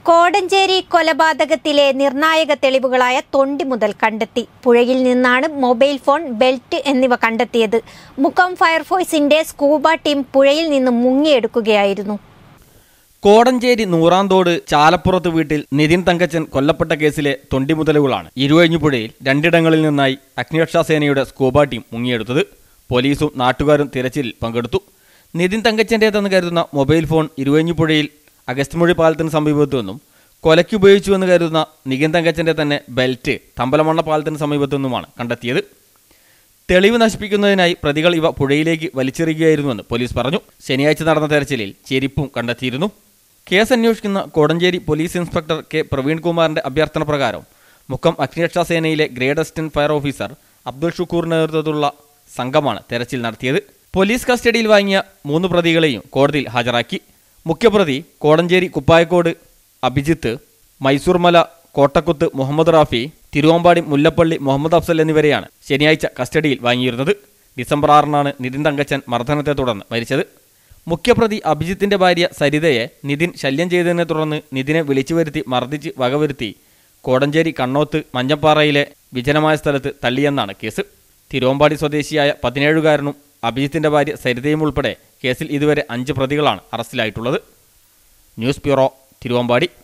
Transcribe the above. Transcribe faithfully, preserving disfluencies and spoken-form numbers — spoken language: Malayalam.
കോടഞ്ചേരി കൊലപാതകത്തിലെ നിർണായക തെളിവുകളായ തൊണ്ടി മുതൽ കണ്ടെത്തി. പുഴയിൽ നിന്നാണ് മൊബൈൽ ഫോൺ, ബെൽറ്റ് എന്നിവ കണ്ടെത്തിയത്. മുക്കം ഫയർഫോഴ്സിന്റെ സ്കൂബ ടീം പുഴയിൽ നിന്ന് മുങ്ങിയെടുക്കുകയായിരുന്നു. കോടഞ്ചേരി നൂറാന്തോട് ചാലപ്പുറത്ത് വീട്ടിൽ നിതിൻ തങ്കച്ചൻ കൊല്ലപ്പെട്ട കേസിലെ തൊണ്ടി മുതലുകളാണ് ഇരുവഴിഞ്ഞുപുഴയിൽ രണ്ടിടങ്ങളിൽ നിന്നായി അഗ്നിരക്ഷാസേനയുടെ സ്കൂബ ടീം മുങ്ങിയെടുത്തത്. പോലീസും നാട്ടുകാരും തിരച്ചിലിൽ പങ്കെടുത്തു. നിതിൻ തങ്കച്ചൻ്റേതെന്ന് കരുതുന്ന മൊബൈൽ ഫോൺ ഇരുവഴിഞ്ഞുപുഴയിൽ അഗസ്ത്യമൊഴി പാലത്തിന് സമീപത്തു നിന്നും കൊലയ്ക്കുപയോഗിച്ചുവെന്ന് കരുതുന്ന നിതിൻ തങ്കച്ചൻ്റെ തന്നെ ബെൽറ്റ് തമ്പലമണ്ണ പാലത്തിന് സമീപത്തു നിന്നുമാണ് കണ്ടെത്തിയത്. തെളിവ് നശിപ്പിക്കുന്നതിനായി പ്രതികൾ ഇവ പുഴയിലേക്ക് വലിച്ചെറിയുകയായിരുന്നുവെന്ന് പോലീസ് പറഞ്ഞു. ശനിയാഴ്ച നടന്ന തെരച്ചിലിൽ ചെരിപ്പും കണ്ടെത്തിയിരുന്നു. കേസ് അന്വേഷിക്കുന്ന Kodanchery police inspector K Praveen കുമാറിന്റെ അഭ്യർത്ഥന പ്രകാരം മുക്കം അഗ്നിരക്ഷാസേനയിലെ grade assistant fire officer Abdul ഷുക്കൂറിന്റെ നേതൃത്വത്തിലുള്ള സംഘമാണ് തെരച്ചിൽ നടത്തിയത്. പോലീസ് കസ്റ്റഡിയിൽ വാങ്ങിയ മൂന്ന് പ്രതികളെയും കോടതിയിൽ ഹാജരാക്കി. മുഖ്യപ്രതി കോടഞ്ചേരി കുപ്പായക്കോട് അഭിജിത്ത്, മൈസൂർമല കോട്ടക്കുത്ത് മുഹമ്മദ് റാഫി, തിരുവമ്പാടി മുല്ലപ്പള്ളി മുഹമ്മദ് അഫ്സൽ എന്നിവരെയാണ് ശനിയാഴ്ച കസ്റ്റഡിയിൽ വാങ്ങിയിരുന്നത്. ഡിസംബർ ആറിനാണ് നിതിൻ തങ്കച്ചൻ മർദ്ദനത്തെ തുടർന്ന് മരിച്ചത്. മുഖ്യപ്രതി അഭിജിത്തിന്റെ ഭാര്യ സരിതയെ നിതിൻ ശല്യം ചെയ്തതിനെ തുടർന്ന് നിതിനെ വിളിച്ചു വരുത്തി മർദ്ദിച്ച് വകവരുത്തി കോടഞ്ചേരി കണ്ണോത്ത് മഞ്ഞപ്പാറയിലെ വിജനമായ സ്ഥലത്ത് തള്ളിയെന്നാണ് കേസ്. തിരുവമ്പാടി സ്വദേശിയായ പതിനേഴുകാരനും അഭിജിത്തിന്റെ ഭാര്യ സരിതയും ഉൾപ്പെടെ കേസിൽ ഇതുവരെ അഞ്ച് പ്രതികളാണ് അറസ്റ്റിലായിട്ടുള്ളത്. News bureau, Thiruvambady.